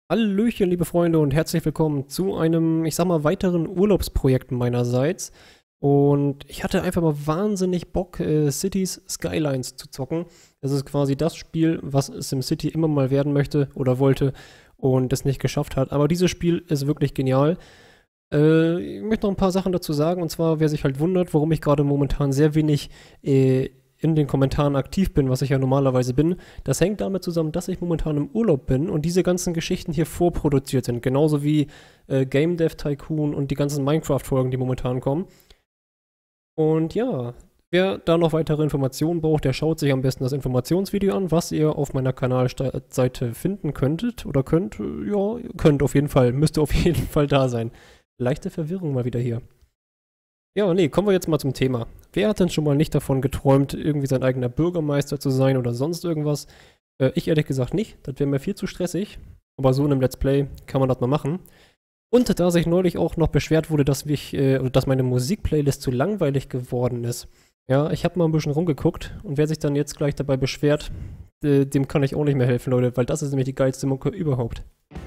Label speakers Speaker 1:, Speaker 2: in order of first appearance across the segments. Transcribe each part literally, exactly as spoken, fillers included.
Speaker 1: Hallöchen, liebe Freunde, und herzlich willkommen zu einem, ich sag mal, weiteren Urlaubsprojekt meinerseits. Und ich hatte einfach mal wahnsinnig Bock, äh, Cities Skylines zu zocken. Das ist quasi das Spiel, was SimCity immer mal werden möchte oder wollte und es nicht geschafft hat. Aber dieses Spiel ist wirklich genial. Äh, ich möchte noch ein paar Sachen dazu sagen, und zwar, wer sich halt wundert, warum ich gerade momentan sehr wenig äh, in den Kommentaren aktiv bin, was ich ja normalerweise bin. Das hängt damit zusammen, dass ich momentan im Urlaub bin und diese ganzen Geschichten hier vorproduziert sind. Genauso wie äh, Game Dev Tycoon und die ganzen Minecraft-Folgen, die momentan kommen. Und ja, wer da noch weitere Informationen braucht, der schaut sich am besten das Informationsvideo an, was ihr auf meiner Kanalseite finden könntet. Oder könnt, ja, könnt auf jeden Fall, müsste auf jeden Fall da sein. Leichte Verwirrung mal wieder hier. Ja, nee, kommen wir jetzt mal zum Thema. Wer hat denn schon mal nicht davon geträumt, irgendwie sein eigener Bürgermeister zu sein oder sonst irgendwas? Äh, ich ehrlich gesagt nicht. Das wäre mir viel zu stressig. Aber so in einem Let's Play kann man das mal machen. Und da sich neulich auch noch beschwert wurde, dass, mich, äh, dass meine Musikplaylist zu langweilig geworden ist. Ja, ich habe mal ein bisschen rumgeguckt. Und wer sich dann jetzt gleich dabei beschwert, äh, dem kann ich auch nicht mehr helfen, Leute. Weil das ist nämlich die geilste Mucke überhaupt.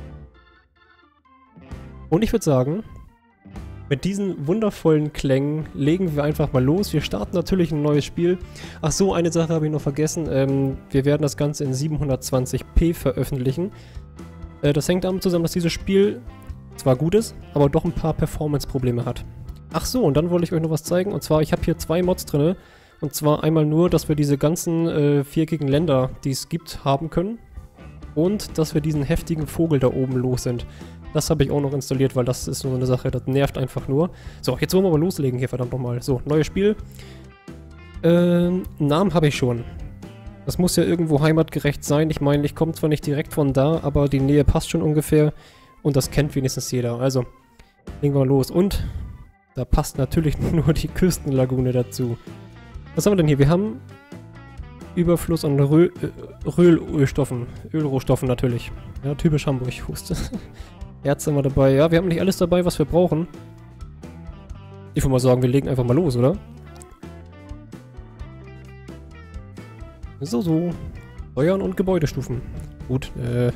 Speaker 1: Und ich würde sagen, mit diesen wundervollen Klängen legen wir einfach mal los. Wir starten natürlich ein neues Spiel. Ach so, eine Sache habe ich noch vergessen. Ähm, wir werden das Ganze in siebenhundertzwanzig p veröffentlichen. Äh, das hängt damit zusammen, dass dieses Spiel zwar gut ist, aber doch ein paar Performance-Probleme hat. Ach so, und dann wollte ich euch noch was zeigen. Und zwar, ich habe hier zwei Mods drin. Und zwar einmal nur, dass wir diese ganzen äh, viereckigen Länder, die es gibt, haben können. Und dass wir diesen heftigen Vogel da oben los sind. Das habe ich auch noch installiert, weil das ist so eine Sache, das nervt einfach nur. So, jetzt wollen wir aber loslegen hier, verdammt nochmal. So, neues Spiel. Ähm, Namen habe ich schon. Das muss ja irgendwo heimatgerecht sein. Ich meine, ich komme zwar nicht direkt von da, aber die Nähe passt schon ungefähr. Und das kennt wenigstens jeder. Also, legen wir mal los. Und da passt natürlich nur die Küstenlagune dazu. Was haben wir denn hier? Wir haben Überfluss an Rö äh, Röhlölstoffen. Ölrohstoffen natürlich. Ja, typisch Hamburg. Huste. Erz haben wir dabei. Ja, wir haben nicht alles dabei, was wir brauchen. Ich würde mal sagen, wir legen einfach mal los, oder? So, so. Steuern und Gebäudestufen. Gut, äh...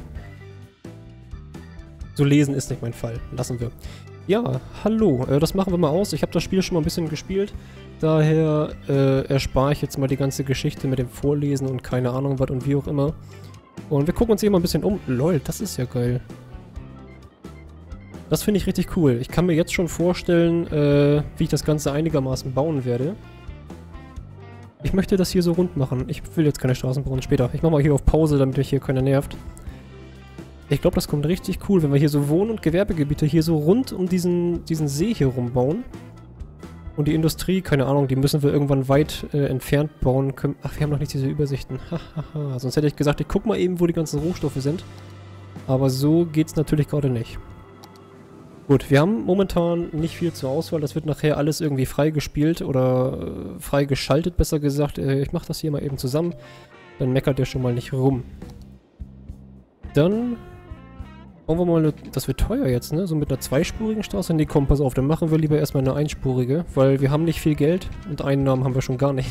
Speaker 1: so lesen ist nicht mein Fall. Lassen wir. Ja, hallo. Äh, das machen wir mal aus. Ich habe das Spiel schon mal ein bisschen gespielt. Daher äh, erspare ich jetzt mal die ganze Geschichte mit dem Vorlesen und keine Ahnung was und wie auch immer. Und wir gucken uns hier mal ein bisschen um. Lol, das ist ja geil. Das finde ich richtig cool. Ich kann mir jetzt schon vorstellen, äh, wie ich das Ganze einigermaßen bauen werde. Ich möchte das hier so rund machen. Ich will jetzt keine Straßen bauen, später. Ich mache mal hier auf Pause, damit mich hier keiner nervt. Ich glaube, das kommt richtig cool, wenn wir hier so Wohn- und Gewerbegebiete hier so rund um diesen, diesen See hier rumbauen. Und die Industrie, keine Ahnung, die müssen wir irgendwann weit äh, entfernt bauen können. Ach, wir haben noch nicht diese Übersichten. Hahaha. Sonst hätte ich gesagt, ich guck mal eben, wo die ganzen Rohstoffe sind. Aber so geht's natürlich gerade nicht. Gut, wir haben momentan nicht viel zur Auswahl. Das wird nachher alles irgendwie freigespielt oder äh, freigeschaltet, besser gesagt. Äh, ich mache das hier mal eben zusammen. Dann meckert der schon mal nicht rum. Dann bauen wir mal, das wird teuer jetzt, ne? So mit einer zweispurigen Straße. Nee, komm, pass auf, dann machen wir lieber erstmal eine einspurige, weil wir haben nicht viel Geld und Einnahmen haben wir schon gar nicht.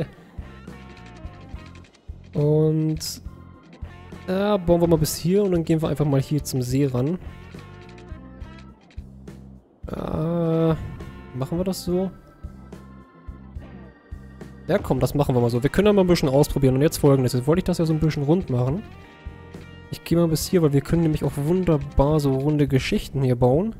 Speaker 1: Und äh, bauen wir mal bis hier und dann gehen wir einfach mal hier zum See ran. Äh, machen wir das so? Ja, komm, das machen wir mal so. Wir können ja mal ein bisschen ausprobieren. Und jetzt folgendes. Jetzt wollte ich das ja so ein bisschen rund machen. Ich gehe mal bis hier, weil wir können nämlich auch wunderbar so runde Geschichten hier bauen.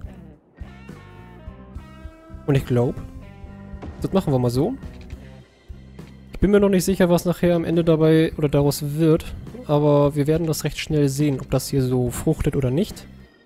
Speaker 1: Und ich glaube, das machen wir mal so. Ich bin mir noch nicht sicher, was nachher am Ende dabei oder daraus wird. Aber wir werden das recht schnell sehen, ob das hier so fruchtet oder nicht.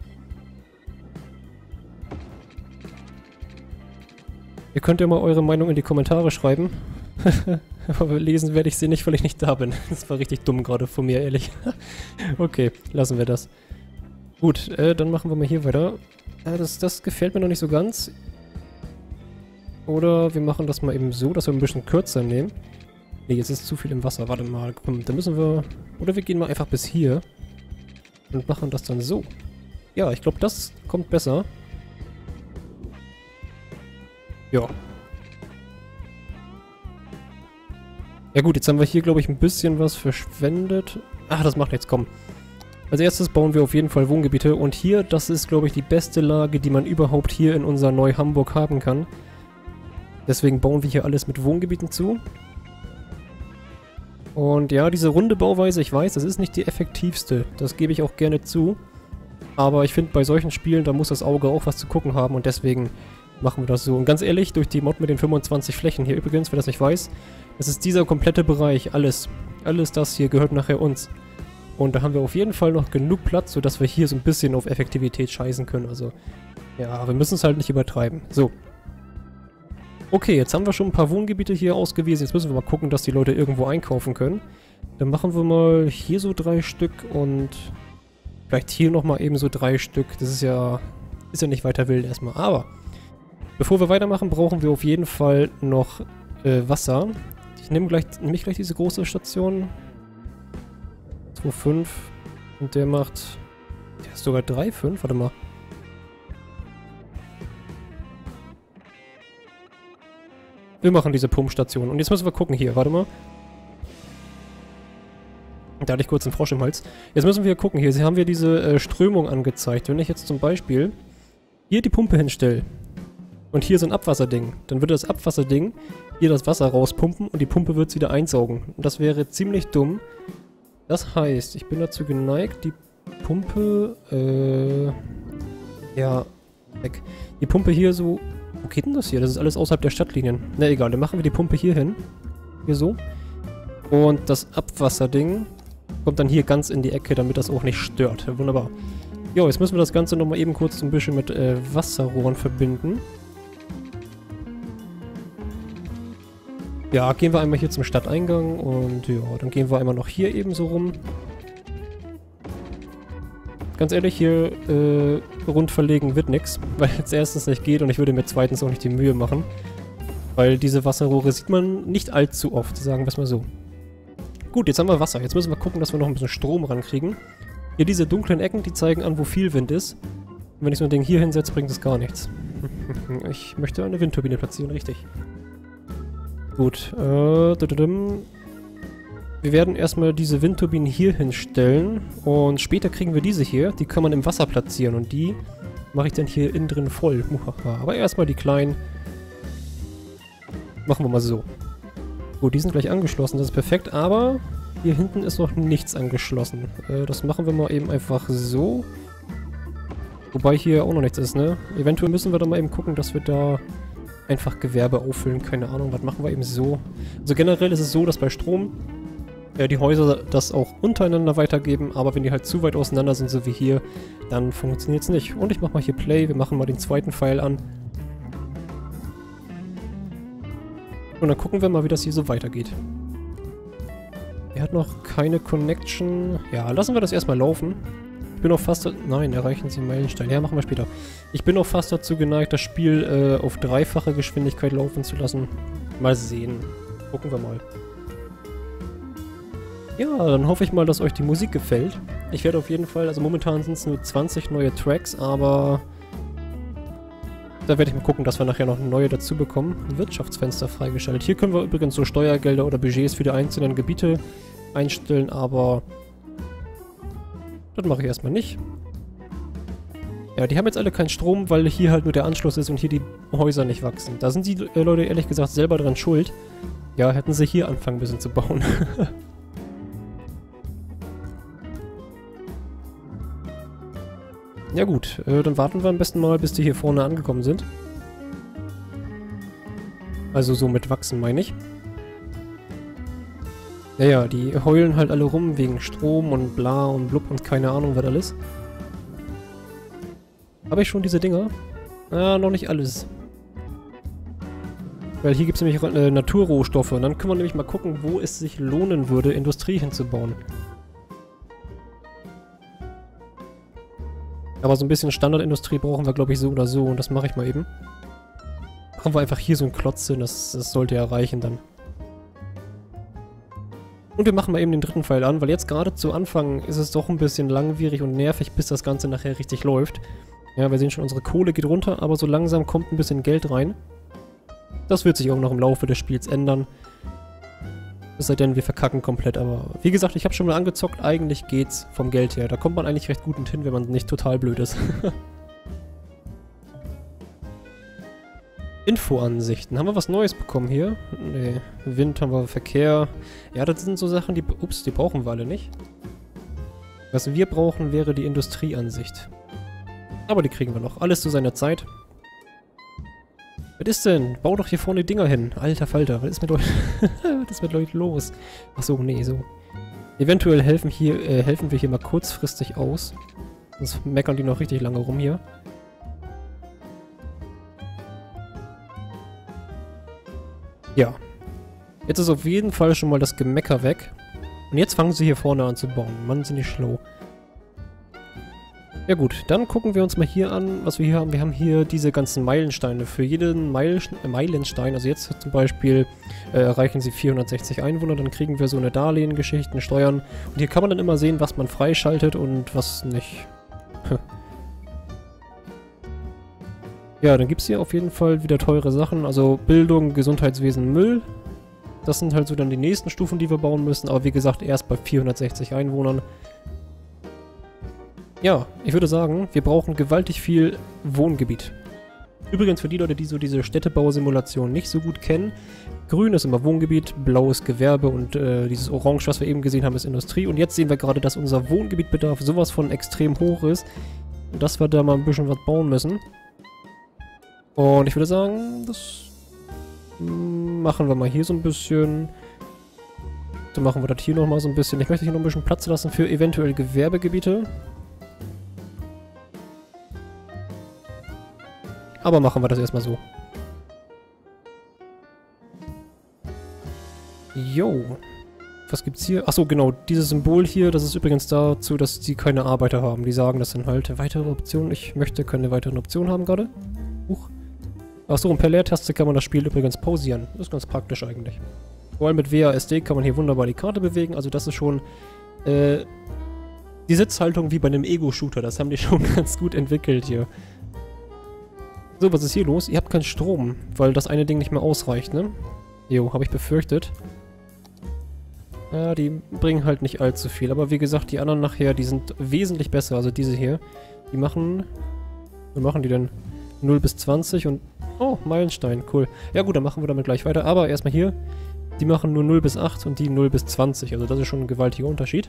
Speaker 1: Ihr könnt ja mal eure Meinung in die Kommentare schreiben. Aber lesen werde ich sie nicht, weil ich nicht da bin. Das war richtig dumm gerade von mir, ehrlich. Okay, lassen wir das. Gut, äh, dann machen wir mal hier weiter. Äh, das, das gefällt mir noch nicht so ganz. Oder wir machen das mal eben so, dass wir ein bisschen kürzer nehmen. Ne, jetzt ist zu viel im Wasser. Warte mal, komm, dann müssen wir... Oder wir gehen mal einfach bis hier. Und machen das dann so. Ja, ich glaube, das kommt besser. Ja. Ja gut, jetzt haben wir hier, glaube ich, ein bisschen was verschwendet. Ach, das macht nichts, komm. Als erstes bauen wir auf jeden Fall Wohngebiete und hier, das ist glaube ich die beste Lage, die man überhaupt hier in unser Neu-Hamburg haben kann. Deswegen bauen wir hier alles mit Wohngebieten zu. Und ja, diese runde Bauweise, ich weiß, das ist nicht die effektivste, das gebe ich auch gerne zu. Aber ich finde, bei solchen Spielen, da muss das Auge auch was zu gucken haben und deswegen machen wir das so. Und ganz ehrlich, durch die Mod mit den fünfundzwanzig Flächen hier übrigens, wer das nicht weiß, das ist dieser komplette Bereich, alles. Alles das hier gehört nachher uns. Und da haben wir auf jeden Fall noch genug Platz, sodass wir hier so ein bisschen auf Effektivität scheißen können. Also, ja, wir müssen es halt nicht übertreiben. So. Okay, jetzt haben wir schon ein paar Wohngebiete hier ausgewiesen. Jetzt müssen wir mal gucken, dass die Leute irgendwo einkaufen können. Dann machen wir mal hier so drei Stück und vielleicht hier nochmal eben so drei Stück. Das ist ja, ist ja nicht weiter wild erstmal. Aber bevor wir weitermachen, brauchen wir auf jeden Fall noch äh, Wasser. Ich nehme gleich, nehme ich gleich diese große Station. zwei Komma fünf. Und der macht... Der ist sogar drei Komma fünf. Warte mal. Wir machen diese Pumpstation. Und jetzt müssen wir gucken hier. Warte mal. Da hatte ich kurz einen Frosch im Hals. Jetzt müssen wir gucken. Hier haben wir diese äh, Strömung angezeigt. Wenn ich jetzt zum Beispiel hier die Pumpe hinstelle und hier so ein Abwasserding, dann würde das Abwasserding hier das Wasser rauspumpen und die Pumpe wird es wieder einsaugen. Und das wäre ziemlich dumm. Das heißt, ich bin dazu geneigt, die Pumpe, äh, ja, weg. Die Pumpe hier so, wo geht denn das hier? Das ist alles außerhalb der Stadtlinien. Na egal, dann machen wir die Pumpe hier hin. Hier so. Und das Abwasserding kommt dann hier ganz in die Ecke, damit das auch nicht stört. Ja, wunderbar. Jo, jetzt müssen wir das Ganze nochmal eben kurz ein bisschen mit äh, Wasserrohren verbinden. Ja, gehen wir einmal hier zum Stadteingang und ja, dann gehen wir einmal noch hier eben so rum. Ganz ehrlich, hier äh, rund verlegen wird nichts, weil es erstens nicht geht und ich würde mir zweitens auch nicht die Mühe machen. Weil diese Wasserrohre sieht man nicht allzu oft, sagen wir es mal so. Gut, jetzt haben wir Wasser. Jetzt müssen wir gucken, dass wir noch ein bisschen Strom rankriegen. Hier diese dunklen Ecken, die zeigen an, wo viel Wind ist. Und wenn ich so ein Ding hier hinsetze, bringt es gar nichts. Ich möchte eine Windturbine platzieren, richtig. Gut, äh, wir werden erstmal diese Windturbinen hier hinstellen und später kriegen wir diese hier, die kann man im Wasser platzieren und die mache ich dann hier innen drin voll. Aber erstmal die kleinen machen wir mal so. Gut, die sind gleich angeschlossen, das ist perfekt, aber hier hinten ist noch nichts angeschlossen. Äh, das machen wir mal eben einfach so. Wobei hier auch noch nichts ist, ne? Eventuell müssen wir dann mal eben gucken, dass wir da einfach Gewerbe auffüllen, keine Ahnung, was machen wir eben so. Also generell ist es so, dass bei Strom äh, die Häuser das auch untereinander weitergeben, aber wenn die halt zu weit auseinander sind, so wie hier, dann funktioniert es nicht. Und ich mache mal hier Play, wir machen mal den zweiten Pfeil an. Und dann gucken wir mal, wie das hier so weitergeht. Er hat noch keine Connection. Ja, lassen wir das erstmal laufen. Ich bin auch fast... Nein, erreichen Sie Meilenstein. Ja, machen wir später. Ich bin auch fast dazu geneigt, das Spiel äh, auf dreifache Geschwindigkeit laufen zu lassen. Mal sehen. Gucken wir mal. Ja, dann hoffe ich mal, dass euch die Musik gefällt. Ich werde auf jeden Fall... Also momentan sind es nur zwanzig neue Tracks, aber... Da werde ich mal gucken, dass wir nachher noch neue dazu bekommen. Wirtschaftsfenster freigeschaltet. Hier können wir übrigens so Steuergelder oder Budgets für die einzelnen Gebiete einstellen, aber... Das mache ich erstmal nicht. Ja, die haben jetzt alle keinen Strom, weil hier halt nur der Anschluss ist und hier die Häuser nicht wachsen. Da sind die äh, Leute ehrlich gesagt selber dran schuld. Ja, hätten sie hier anfangen müssen zu bauen. Ja gut, äh, dann warten wir am besten mal, bis die hier vorne angekommen sind. Also so mit wachsen, meine ich. Ja, ja, die heulen halt alle rum wegen Strom und bla und blub und keine Ahnung, was alles. Habe ich schon diese Dinger? Ah, noch nicht alles. Weil hier gibt es nämlich äh, Naturrohstoffe und dann können wir nämlich mal gucken, wo es sich lohnen würde, Industrie hinzubauen. Aber so ein bisschen Standardindustrie brauchen wir, glaube ich, so oder so und das mache ich mal eben. Machen wir einfach hier so einen Klotz hin, das, das sollte ja reichen dann. Und wir machen mal eben den dritten Pfeil an, weil jetzt gerade zu Anfang ist es doch ein bisschen langwierig und nervig, bis das Ganze nachher richtig läuft. Ja, wir sehen schon, unsere Kohle geht runter, aber so langsam kommt ein bisschen Geld rein. Das wird sich auch noch im Laufe des Spiels ändern. Es sei denn, wir verkacken komplett, aber wie gesagt, ich habe schon mal angezockt, eigentlich geht's vom Geld her. Da kommt man eigentlich recht gut hin, wenn man nicht total blöd ist. Infoansichten. Haben wir was Neues bekommen hier? Nee. Wind haben wir, Verkehr. Ja, das sind so Sachen, die... Ups, die brauchen wir alle nicht. Was wir brauchen, wäre die Industrieansicht. Aber die kriegen wir noch. Alles zu seiner Zeit. Was ist denn? Bau doch hier vorne die Dinger hin. Alter Falter, was ist mit euch... was ist mit euch los? Achso, nee, so. Eventuell helfen, hier, äh, helfen wir hier mal kurzfristig aus. Sonst meckern die noch richtig lange rum hier. Ja. Jetzt ist auf jeden Fall schon mal das Gemecker weg. Und jetzt fangen sie hier vorne an zu bauen. Mann, sind die schlau. Ja gut, dann gucken wir uns mal hier an, was wir hier haben. Wir haben hier diese ganzen Meilensteine. Für jeden Meil äh, Meilenstein, also jetzt zum Beispiel äh, erreichen sie vierhundertsechzig Einwohner, dann kriegen wir so eine Darlehen, Geschichten, Steuern. Und hier kann man dann immer sehen, was man freischaltet und was nicht. Ja, dann gibt es hier auf jeden Fall wieder teure Sachen. Also Bildung, Gesundheitswesen, Müll. Das sind halt so dann die nächsten Stufen, die wir bauen müssen. Aber wie gesagt, erst bei vierhundertsechzig Einwohnern. Ja, ich würde sagen, wir brauchen gewaltig viel Wohngebiet. Übrigens für die Leute, die so diese Städtebausimulation nicht so gut kennen. Grün ist immer Wohngebiet, blau ist Gewerbe und äh, dieses Orange, was wir eben gesehen haben, ist Industrie. Und jetzt sehen wir gerade, dass unser Wohngebietbedarf sowas von extrem hoch ist, dass wir da mal ein bisschen was bauen müssen. Und ich würde sagen, das machen wir mal hier so ein bisschen. Dann machen wir das hier nochmal so ein bisschen. Ich möchte hier noch ein bisschen Platz lassen für eventuell Gewerbegebiete. Aber machen wir das erstmal so. Jo. Was gibt's hier? Achso, genau. Dieses Symbol hier, das ist übrigens dazu, dass die keine Arbeiter haben. Die sagen, das sind halt weitere Optionen. Ich möchte keine weiteren Optionen haben gerade. Huch. Achso, und per Leertaste kann man das Spiel übrigens pausieren. Das ist ganz praktisch eigentlich. Vor allem mit W A S D kann man hier wunderbar die Karte bewegen. Also das ist schon äh, die Sitzhaltung wie bei einem Ego-Shooter. Das haben die schon ganz gut entwickelt hier. So, was ist hier los? Ihr habt keinen Strom, weil das eine Ding nicht mehr ausreicht, ne? Jo, habe ich befürchtet. Ja, die bringen halt nicht allzu viel. Aber wie gesagt, die anderen nachher, die sind wesentlich besser. Also diese hier, die machen... Was machen die denn? null bis zwanzig und... Oh, Meilenstein, cool. Ja gut, dann machen wir damit gleich weiter. Aber erstmal hier, die machen nur null bis acht und die null bis zwanzig. Also das ist schon ein gewaltiger Unterschied.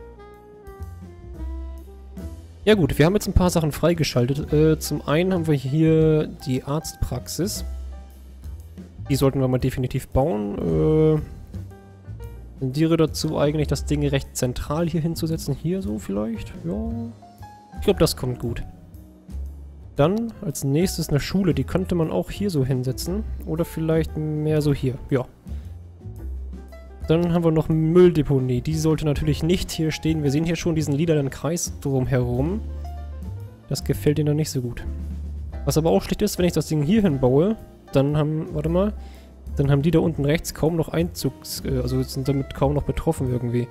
Speaker 1: Ja gut, wir haben jetzt ein paar Sachen freigeschaltet. Äh, zum einen haben wir hier die Arztpraxis. Die sollten wir mal definitiv bauen. Äh, tendiere dazu eigentlich, das Ding recht zentral hier hinzusetzen. Hier so vielleicht? Ja. Ich glaube, das kommt gut. Dann als nächstes eine Schule. Die könnte man auch hier so hinsetzen. Oder vielleicht mehr so hier. Ja. Dann haben wir noch Mülldeponie. Die sollte natürlich nicht hier stehen. Wir sehen hier schon diesen lilanen Kreis drumherum. Das gefällt ihnen dann nicht so gut. Was aber auch schlecht ist, wenn ich das Ding hier hinbaue, dann haben, warte mal, dann haben die da unten rechts kaum noch Einzugs... Also sind damit kaum noch betroffen irgendwie.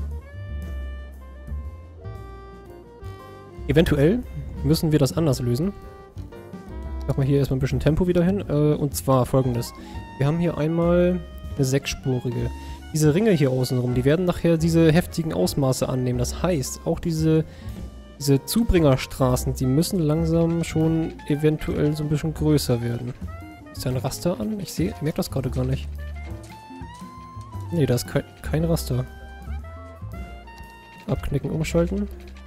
Speaker 1: Eventuell müssen wir das anders lösen. Ich mach mal hier erstmal ein bisschen Tempo wieder hin. Äh, und zwar folgendes. Wir haben hier einmal eine sechsspurige. Diese Ringe hier außenrum, die werden nachher diese heftigen Ausmaße annehmen. Das heißt, auch diese, diese Zubringerstraßen, die müssen langsam schon eventuell so ein bisschen größer werden. Ist da ein Raster an? Ich sehe, ich merke das gerade gar nicht. Nee, da ist kein, kein Raster. Abknicken, umschalten.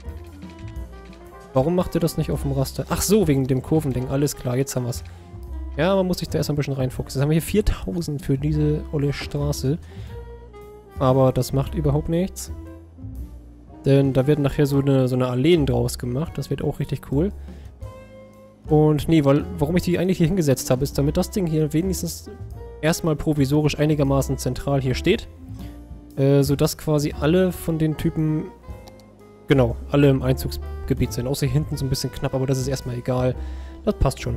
Speaker 1: Warum macht ihr das nicht auf dem Raster? Ach so, wegen dem Kurvending. Alles klar, jetzt haben wir es. Ja, man muss sich da erst ein bisschen reinfuchsen. Jetzt haben wir hier viertausend für diese olle Straße. Aber das macht überhaupt nichts. Denn da werden nachher so eine, so eine Alleen draus gemacht. Das wird auch richtig cool. Und nee, weil, warum ich die eigentlich hier hingesetzt habe, ist, damit das Ding hier wenigstens erstmal provisorisch einigermaßen zentral hier steht. Äh, sodass quasi alle von den Typen, genau, alle im Einzugsgebiet sind. Außer hier hinten so ein bisschen knapp, aber das ist erstmal egal. Das passt schon.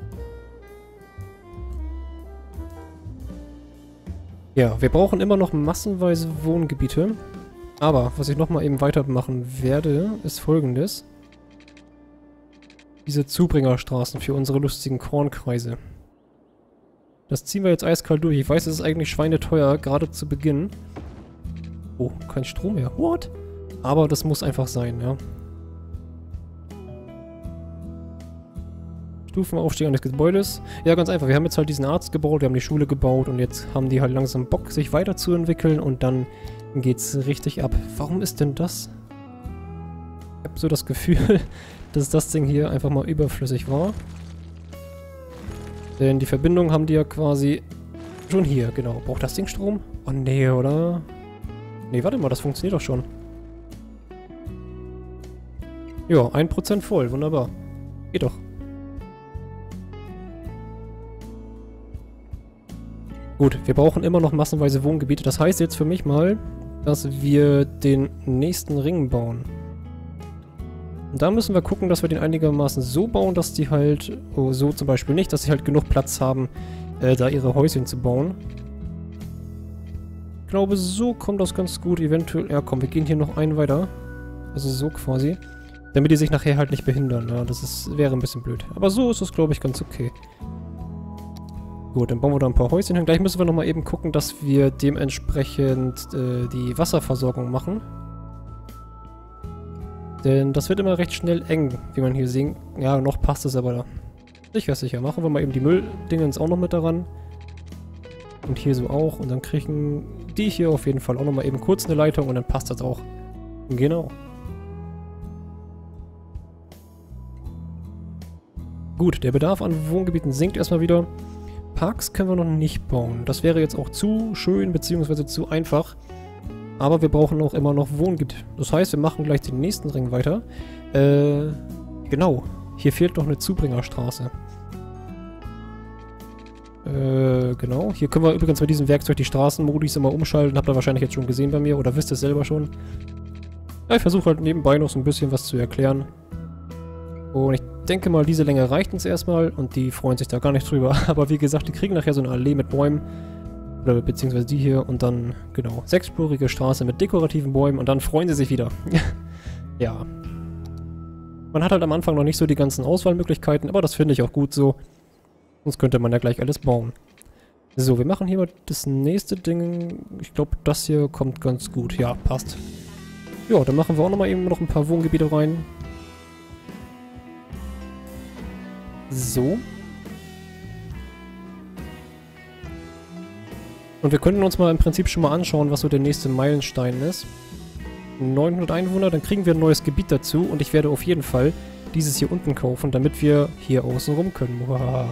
Speaker 1: Ja, wir brauchen immer noch massenweise Wohngebiete. Aber, was ich nochmal eben weitermachen werde, ist folgendes. Diese Zubringerstraßen für unsere lustigen Kornkreise. Das ziehen wir jetzt eiskalt durch. Ich weiß, es ist eigentlich schweineteuer, gerade zu Beginn. Oh, kein Strom mehr. What? Aber das muss einfach sein, ja. Stufenaufstieg eines Gebäudes. Ja, ganz einfach. Wir haben jetzt halt diesen Arzt gebaut, wir haben die Schule gebaut und jetzt haben die halt langsam Bock, sich weiterzuentwickeln und dann geht's richtig ab. Warum ist denn das? Ich habe so das Gefühl, dass das Ding hier einfach mal überflüssig war. Denn die Verbindung haben die ja quasi schon hier, genau. Braucht das Ding Strom? Oh nee, oder? Nee, warte mal, das funktioniert doch schon. Ja, ein Prozent voll, wunderbar. Geht doch. Gut, wir brauchen immer noch massenweise Wohngebiete. Das heißt jetzt für mich mal, dass wir den nächsten Ring bauen. Und da müssen wir gucken, dass wir den einigermaßen so bauen, dass die halt, oh, so zum Beispiel nicht, dass sie halt genug Platz haben, äh, da ihre Häuschen zu bauen. Ich glaube, so kommt das ganz gut. Eventuell, ja komm, wir gehen hier noch einen weiter. Also so quasi. Damit die sich nachher halt nicht behindern. Ja, das ist, wäre ein bisschen blöd. Aber so ist es, glaube ich, ganz okay. Gut, dann bauen wir da ein paar Häuschen hin. Gleich müssen wir nochmal eben gucken, dass wir dementsprechend äh, die Wasserversorgung machen. Denn das wird immer recht schnell eng, wie man hier sehen. Ja, noch passt es aber da. Sicher, sicher. Machen wir mal eben die Mülldingens auch noch mit daran. Und hier so auch. Und dann kriegen die hier auf jeden Fall auch nochmal eben kurz eine Leitung und dann passt das auch. Genau. Gut, der Bedarf an Wohngebieten sinkt erstmal wieder. Parks können wir noch nicht bauen. Das wäre jetzt auch zu schön bzw. zu einfach. Aber wir brauchen auch immer noch Wohngebiet. Das heißt, wir machen gleich den nächsten Ring weiter. Äh, genau. Hier fehlt noch eine Zubringerstraße. Äh, genau. Hier können wir übrigens mit diesem Werkzeug die Straßenmodis immer umschalten. Habt ihr wahrscheinlich jetzt schon gesehen bei mir oder wisst es selber schon. Ja, ich versuche halt nebenbei noch so ein bisschen was zu erklären. Und ich denke mal, diese Länge reicht uns erstmal und die freuen sich da gar nicht drüber. Aber wie gesagt, die kriegen nachher so eine Allee mit Bäumen. Oder beziehungsweise die hier und dann, genau, sechsspurige Straße mit dekorativen Bäumen und dann freuen sie sich wieder. Ja. Man hat halt am Anfang noch nicht so die ganzen Auswahlmöglichkeiten, aber das finde ich auch gut so. Sonst könnte man ja gleich alles bauen. So, wir machen hier mal das nächste Ding. Ich glaube, das hier kommt ganz gut. Ja, passt. Ja, dann machen wir auch nochmal eben noch ein paar Wohngebiete rein. So. Und wir könnten uns mal im Prinzip schon mal anschauen, was so der nächste Meilenstein ist. neunhundert Einwohner, dann kriegen wir ein neues Gebiet dazu und ich werde auf jeden Fall dieses hier unten kaufen, damit wir hier außen rum können. Wow.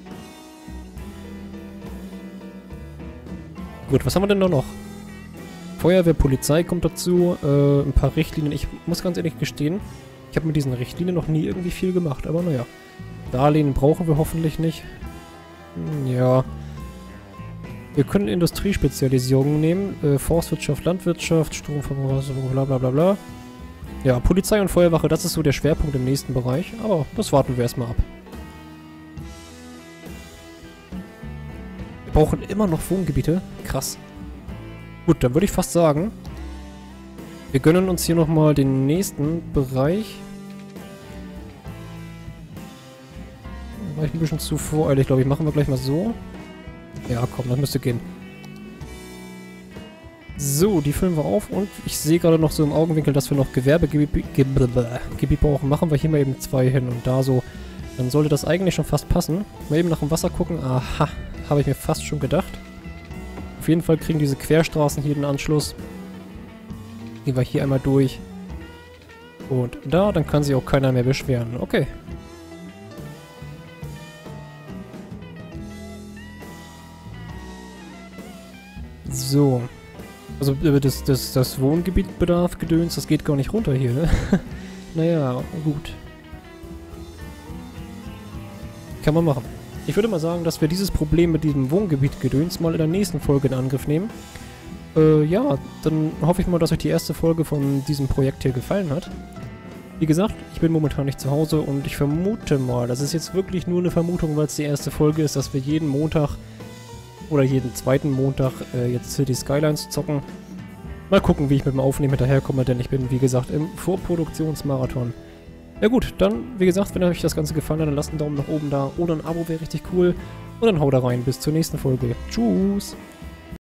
Speaker 1: Gut, was haben wir denn da noch? Feuerwehr, Polizei kommt dazu, äh, ein paar Richtlinien. Ich muss ganz ehrlich gestehen, ich habe mit diesen Richtlinien noch nie irgendwie viel gemacht, aber naja. Darlehen brauchen wir hoffentlich nicht. Hm, ja. Wir können Industriespezialisierungen nehmen. Äh, Forstwirtschaft, Landwirtschaft, Stromverbrauch, bla bla bla bla. Ja, Polizei und Feuerwache, das ist so der Schwerpunkt im nächsten Bereich. Aber das warten wir erstmal ab. Wir brauchen immer noch Wohngebiete. Krass. Gut, dann würde ich fast sagen, wir gönnen uns hier nochmal den nächsten Bereich. War ich ein bisschen zu voreilig, glaube ich. Machen wir gleich mal so. Ja, komm, das müsste gehen. So, die füllen wir auf und ich sehe gerade noch so im Augenwinkel, dass wir noch Gewerbegebiet Gebiet brauchen. Machen wir hier mal eben zwei hin und da so. Dann sollte das eigentlich schon fast passen. Mal eben nach dem Wasser gucken. Aha, habe ich mir fast schon gedacht. Auf jeden Fall kriegen diese Querstraßen hier den Anschluss. Gehen wir hier einmal durch. Und da, dann kann sich auch keiner mehr beschweren. Okay. So. Also das, das, das Wohngebietbedarf gedöns, das geht gar nicht runter hier, ne? Naja, gut. Kann man machen. Ich würde mal sagen, dass wir dieses Problem mit diesem Wohngebiet-Gedöns mal in der nächsten Folge in Angriff nehmen. Äh, ja, dann hoffe ich mal, dass euch die erste Folge von diesem Projekt hier gefallen hat. Wie gesagt, ich bin momentan nicht zu Hause und ich vermute mal, das ist jetzt wirklich nur eine Vermutung, weil es die erste Folge ist, dass wir jeden Montag oder jeden zweiten Montag äh, jetzt City Skylines zocken. Mal gucken, wie ich mit dem Aufnehmen hinterherkomme, denn ich bin, wie gesagt, im Vorproduktionsmarathon. Ja gut, dann, wie gesagt, wenn euch das Ganze gefallen hat, dann lasst einen Daumen nach oben da oder ein Abo wäre richtig cool. Und dann haut da rein. Bis zur nächsten Folge. Tschüss.